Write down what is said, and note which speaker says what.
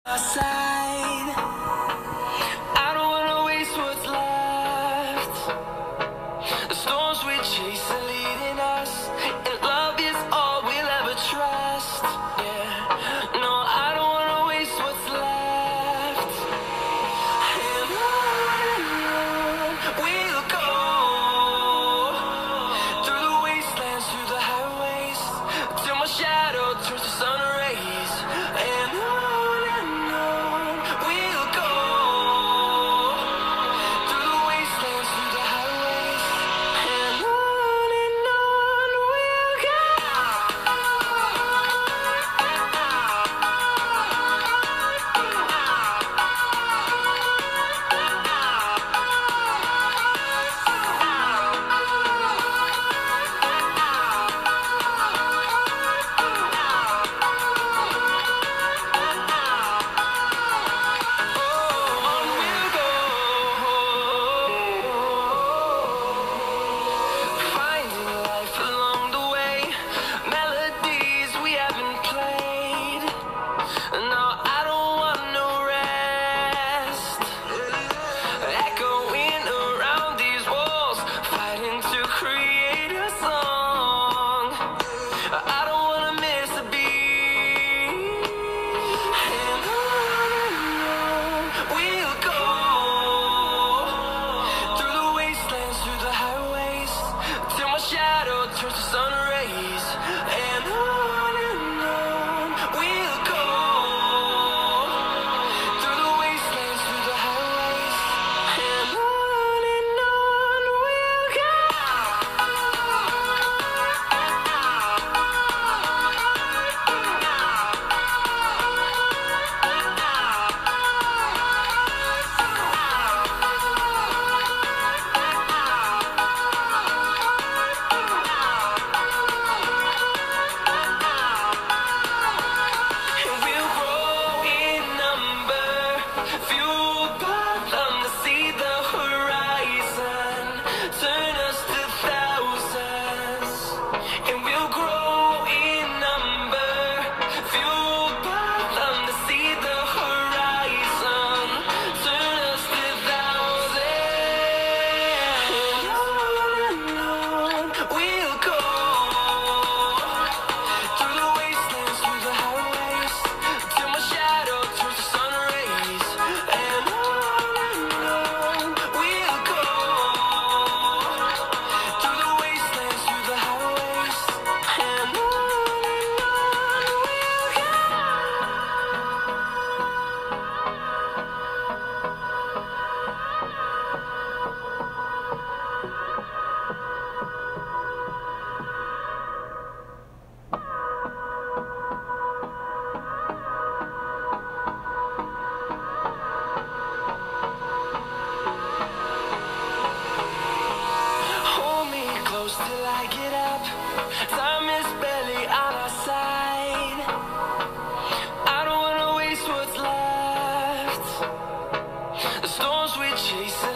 Speaker 1: Side. I don't wanna waste what's left. The storms we chase are leading us, and love is all we'll ever trust. Yeah, no, I don't wanna waste what's left. And on we'll go, through the wastelands, through the highways, till my shadow turns to sun rays. And on we'll go, through the wastelands, through the highways. And on we'll go. Finding life along the way, melodies we haven't played. No, I don't want no rest. Echoing around these walls, fighting to create a song. I don't wanna miss a beat. And on we'll go, through the wastelands, through the highways, till my shadow turns to sun rays. And on we'll go, through the wastelands, through the highways. And on we'll go. And we'll grow in number, fueled by them to see the horizon, turn us to thousands. And we'll grow in number, fueled by them to see the horizon, turn us to thousands. And on we'll go, through the wastelands, through the highways, till my shadow turns to sun rays. And on we'll go, through the wastelands, through the highways. And on hold me close till I get up. Time is barely on our side. I don't wanna waste what's left. The storms we chase